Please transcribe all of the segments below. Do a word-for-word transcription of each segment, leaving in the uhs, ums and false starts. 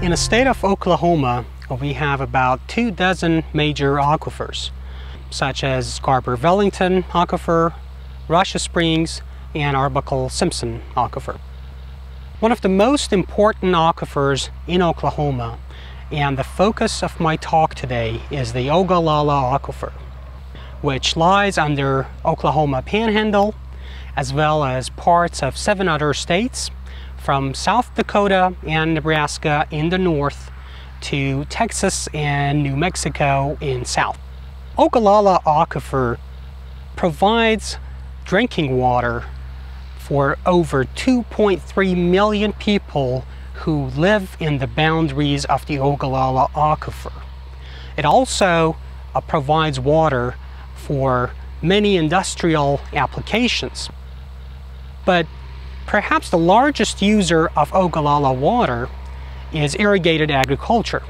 In the state of Oklahoma, we have about two dozen major aquifers, such as Garber-Wellington Aquifer, Russia Springs, and Arbuckle-Simpson Aquifer. One of the most important aquifers in Oklahoma, and the focus of my talk today, is the Ogallala Aquifer, which lies under Oklahoma Panhandle, as well as parts of seven other states, from South Dakota and Nebraska in the north to Texas and New Mexico in south. Ogallala Aquifer provides drinking water for over two point three million people who live in the boundaries of the Ogallala Aquifer. It also uh, provides water for many industrial applications. But perhaps the largest user of Ogallala water is irrigated agriculture.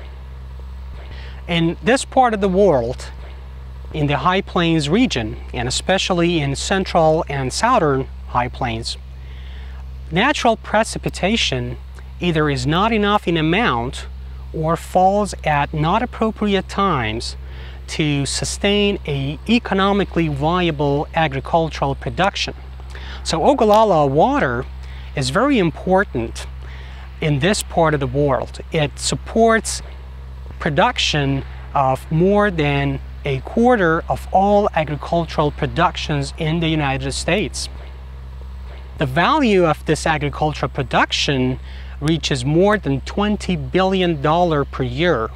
In this part of the world, in the High Plains region, and especially in central and southern High Plains, natural precipitation either is not enough in amount or falls at not appropriate times to sustain an economically viable agricultural production. So Ogallala water is very important in this part of the world. It supports production of more than a quarter of all agricultural productions in the United States. The value of this agricultural production reaches more than twenty billion dollars per year.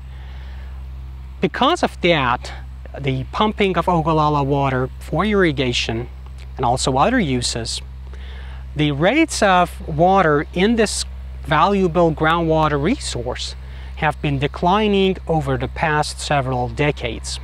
Because of that, the pumping of Ogallala water for irrigation and also other uses, the rates of water in this valuable groundwater resource have been declining over the past several decades.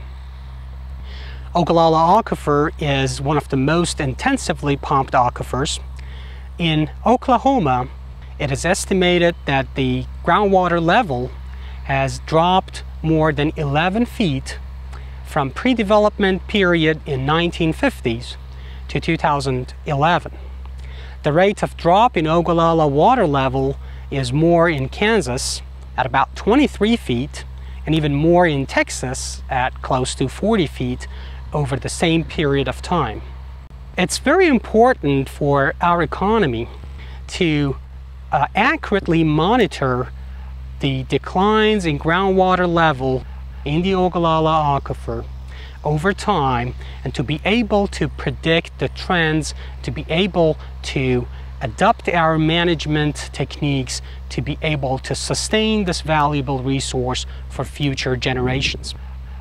Ogallala Aquifer is one of the most intensively pumped aquifers. In Oklahoma, it is estimated that the groundwater level has dropped more than eleven feet from pre-development period in nineteen fifties to two thousand eleven. The rate of drop in Ogallala water level is more in Kansas at about twenty-three feet, and even more in Texas at close to forty feet over the same period of time. It's very important for our economy to uh, accurately monitor the declines in groundwater level in the Ogallala Aquifer over time, and to be able to predict the trends, to be able to adapt our management techniques to be able to sustain this valuable resource for future generations.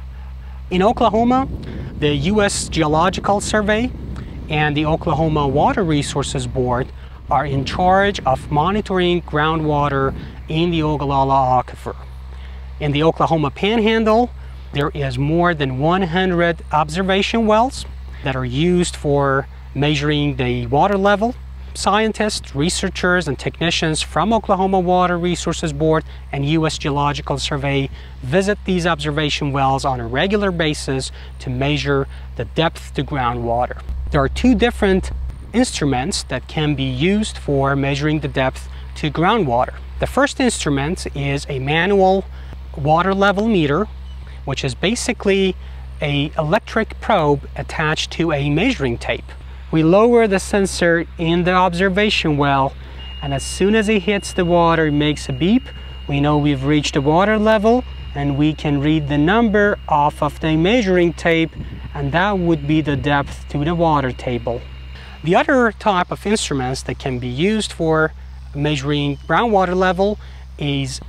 In Oklahoma, the U S Geological Survey and the Oklahoma Water Resources Board are in charge of monitoring groundwater in the Ogallala Aquifer. In the Oklahoma Panhandle, there is more than one hundred observation wells that are used for measuring the water level. Scientists, researchers, and technicians from Oklahoma Water Resources Board and U S Geological Survey visit these observation wells on a regular basis to measure the depth to groundwater. There are two different instruments that can be used for measuring the depth to groundwater. The first instrument is a manual water level meter, which is basically an electric probe attached to a measuring tape. We lower the sensor in the observation well, and as soon as it hits the water, it makes a beep. We know we've reached the water level, and we can read the number off of the measuring tape, and that would be the depth to the water table. The other type of instruments that can be used for measuring groundwater level is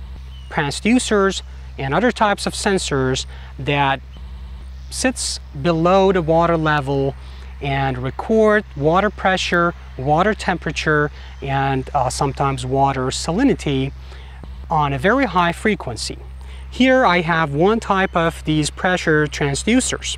transducers and other types of sensors that sits below the water level and record water pressure, water temperature, and uh, sometimes water salinity on a very high frequency. Here I have one type of these pressure transducers.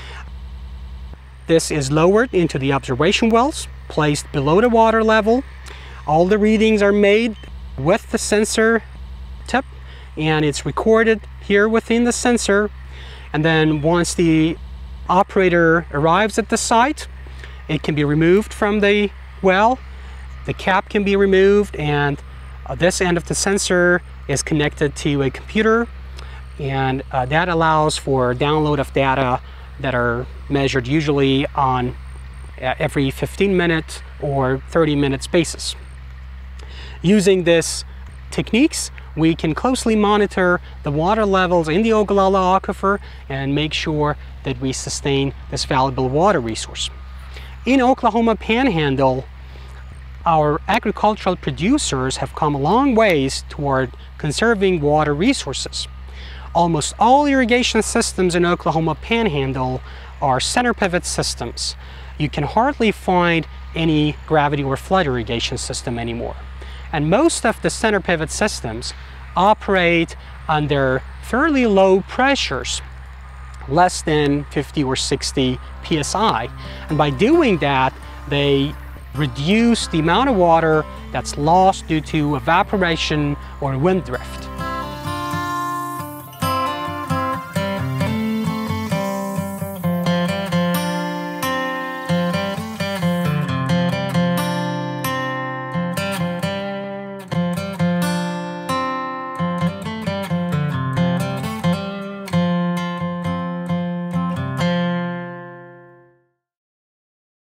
This is lowered into the observation wells, placed below the water level. All the readings are made with the sensor tip, and it's recorded here within the sensor. And then once the operator arrives at the site, it can be removed from the well. The cap can be removed, and uh, this end of the sensor is connected to a computer, and uh, that allows for download of data that are measured usually on every fifteen minute or thirty minute basis. Using these techniques, we can closely monitor the water levels in the Ogallala Aquifer and make sure that we sustain this valuable water resource. In Oklahoma Panhandle, our agricultural producers have come a long ways toward conserving water resources. Almost all irrigation systems in Oklahoma Panhandle are center pivot systems. You can hardly find any gravity or flood irrigation system anymore. And most of the center pivot systems operate under fairly low pressures, less than fifty or sixty P S I. And by doing that, they reduce the amount of water that's lost due to evaporation or wind drift.